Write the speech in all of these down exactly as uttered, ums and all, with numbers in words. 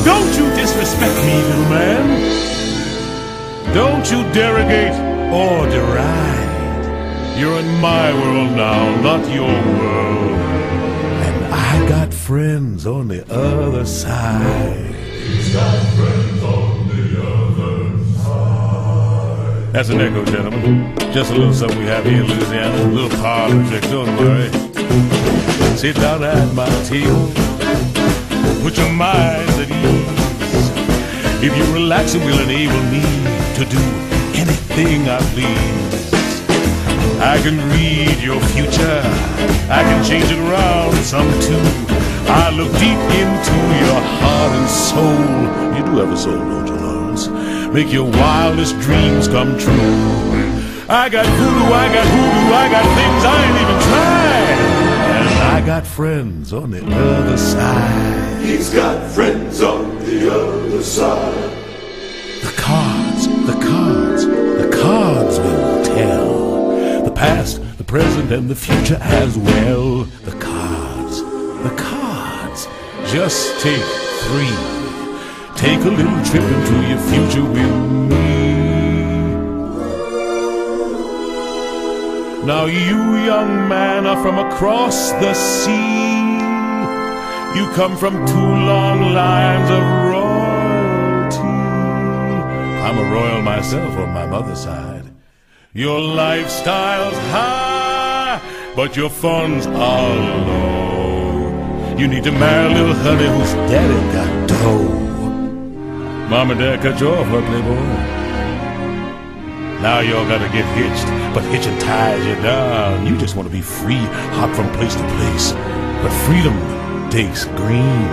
Don't you disrespect me, little man. Don't you derogate or deride. You're in my world now, not your world. And I got friends on the other side. He's got friends on the other side. That's an echo, gentlemen. Just a little something we have here in Louisiana. A little parlor trick, don't worry. Sit down at my table. Put your minds at ease. If you relax, it will enable me to do anything I please. I can read your future. I can change it around some too. I look deep into your heart and soul. You do have a soul, don't you, Lawrence? Make your wildest dreams come true. I got voodoo, I got hoodoo, I got things I ain't even tried. And I got friends on the other side. He's got friends on the other side. The cards, the cards, the cards will tell. The past, the present, and the future as well. The cards, the cards. Just take three. Take a little trip into your future with me. Now you, young man, are from across the sea. You come from two long lines of royalty. I'm a royal myself on my mother's side. Your lifestyle's high, but your funds are low. You need to marry a little honey whose daddy got dough. Mom and Dad cut you off, huh, playboy? Now y'all gotta get hitched, but hitching ties you down. You just want to be free, hop from place to place. But freedom takes green.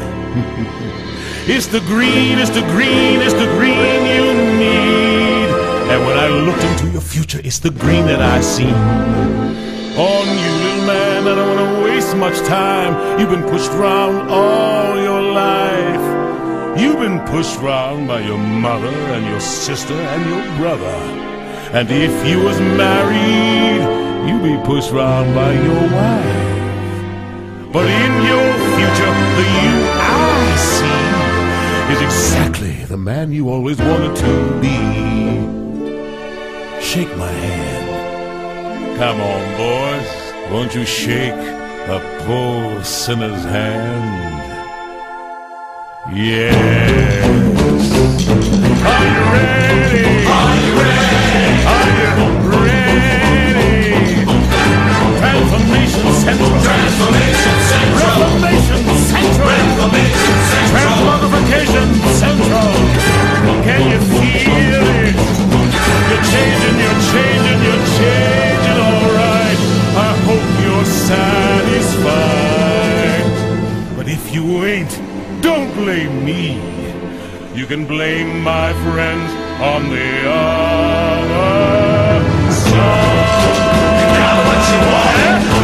It's the green, it's the green, it's the green you need. And when I looked into your future, it's the green that I seen. On you, little man, I don't want to waste much time. You've been pushed around all your life. You've been pushed around by your mother and your sister and your brother. And if you was married, you'd be pushed around by your wife. But in your future, the you I see is exactly the man you always wanted to be. Shake my hand. Come on, boys. Won't you shake a poor sinner's hand? Yes. Are you ready? Are you ready? Are you ready? Transformation Central. Transformation Central. Reformation Central. Reformation Central. Transmogrification Central. Can you feel it? You're changing, you're changing, you're changing, all right. I hope you're satisfied. But if you ain't, don't blame me. You can blame my friends on the other side. You got what you want.